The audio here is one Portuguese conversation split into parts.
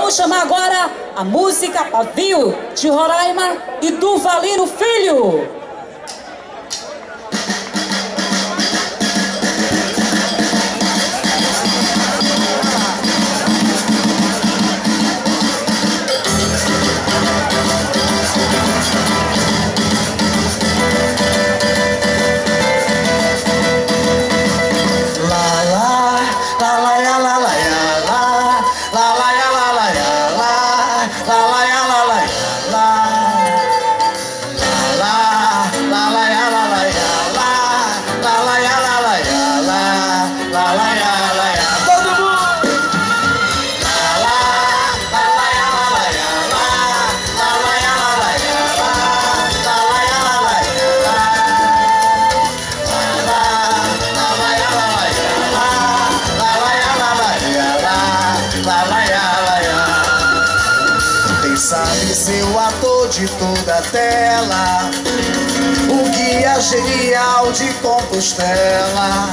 Vamos chamar agora a música Pavio, de Roraima e do Valino Filho. Sabe ser o ator de toda a tela, o guia genial de Compostela,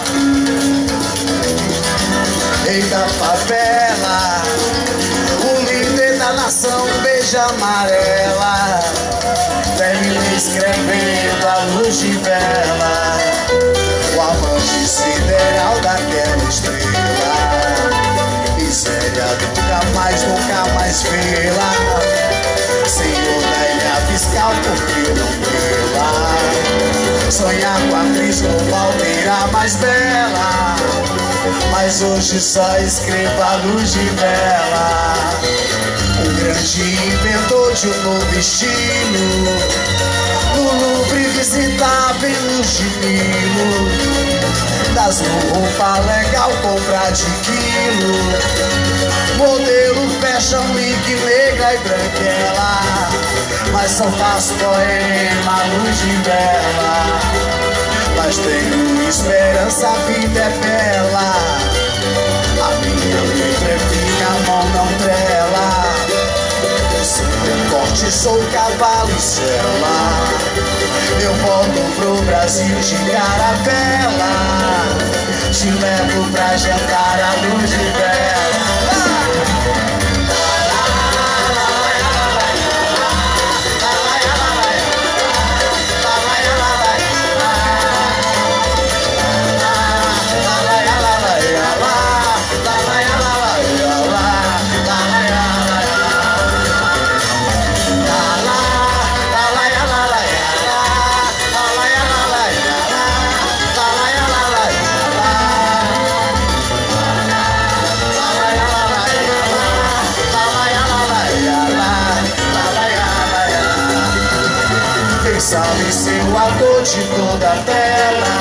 rei da favela, o líder da nação beija amarela, termina escrevendo a luz de vela, o amante sideral daquela estrela. Miséria nunca mais vê-la, Senhor da ilha fiscal, porque não vê-la? Sonhar com a atriz com Valdeira mais bela, mas hoje só escreva a luz de vela. Um grande inventor de um novo estilo, no Louvre visitar Vênus de Milo, das roupa legal comprar de quilo, modelo fashion week negra e branquela, mas só faço poema luz de vela. Mas tenho esperança, a vida é bela, a minha letra é fina, a mão não trela, sem corte sou cavalo e sela. Eu volto pro Brasil de caravela, te levo pra jantar a luz de vela. Sabe ser o ator de toda a tela,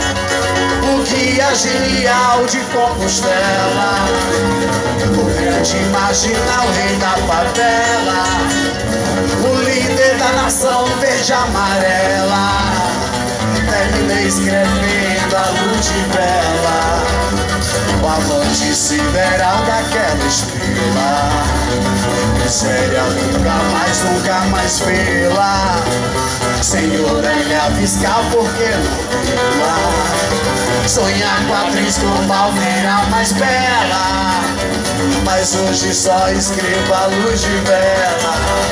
o guia genial de Compostela, o grande marginal, rei da favela, o líder da nação verde amarela, terminei escrevendo a luz de vela, o amante sideral daquela estrela. Miséria nunca mais vê-la, Senhor da ilha fiscal, porque não vê-la? Sonhar com a atriz com Valdeira mais bela, mas hoje só escrevo a luz de vela.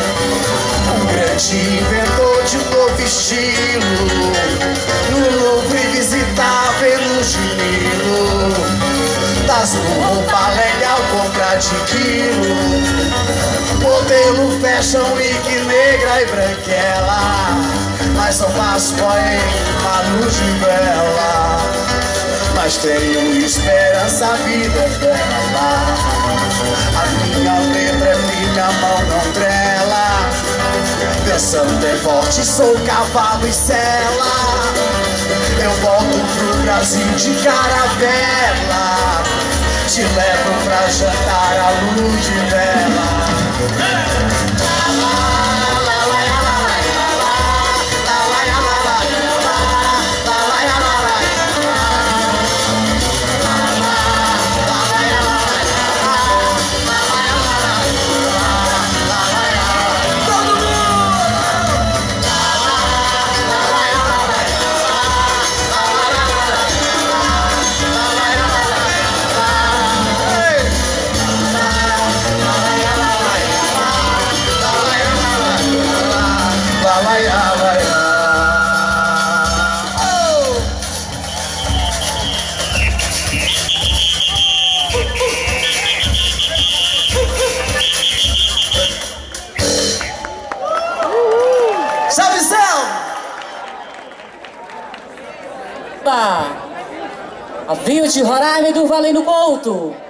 Um grande inventor de um novo estilo, no Louvre visitar Vênus de Milo, das roupa legal comprar de quilo, modelo fashion week negra e branquela, mas só faço poema luz de vela. Mas tenho esperança, a vida é bela, a minha letra é fina, a mão não trela, meu santo é forte, sou cavalo e sela. Eu volto pro Brasil de caravela, te levo pra jantar a luz de vela. Opa! Aviu de Roraima e Durvalino Couto.